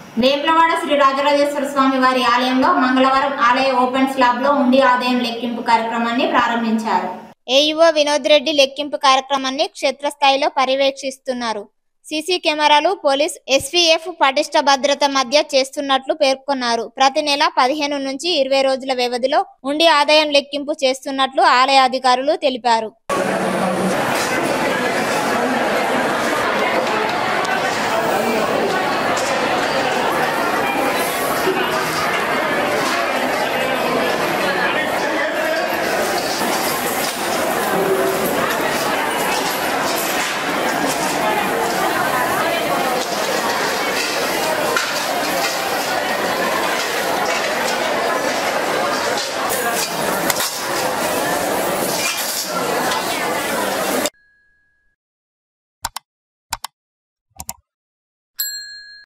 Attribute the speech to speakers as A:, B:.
A: వేములవాడ శ్రీ రాజరాజేశ్వర స్వామి వారి ఆలయంలో మంగళవారం ఆలయ ఓపెన్ స్లాబ్ లో ఉండి ఆదాయం లెక్కింపు కార్యక్రమాన్ని ప్రారంభించారు. ఏఈఓ వినోద్ రెడ్డి లెక్కింపు కార్యక్రమాన్ని క్షేత్రస్థాయిలో పర్యవేక్షిస్తున్నారు. సీసీ కెమెరాలు, పోలీస్, ఎస్వీఎఫ్ పటిష్ట భద్రత మధ్య చేస్తున్నట్లు పేర్కొన్నారు. ప్రతి నెల 15 నుంచి 20 రోజుల వ్యవధిలో ఉండి ఆదాయం లెక్కింపు చేస్తున్నట్లు ఆలయ అధికారులు తెలిపారు.